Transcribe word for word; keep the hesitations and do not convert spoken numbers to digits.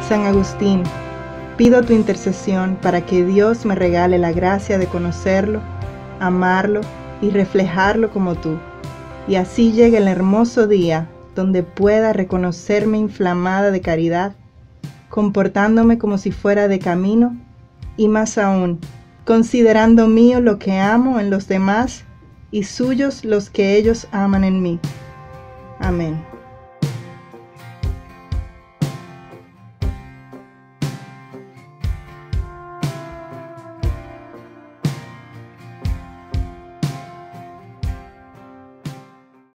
San Agustín, pido tu intercesión para que Dios me regale la gracia de conocerlo, amarlo y reflejarlo como tú, y así llegue el hermoso día donde pueda reconocerme inflamada de caridad, comportándome como si fuera de camino, y más aún, considerando mío lo que amo en los demás y suyos los que ellos aman en mí. Amén.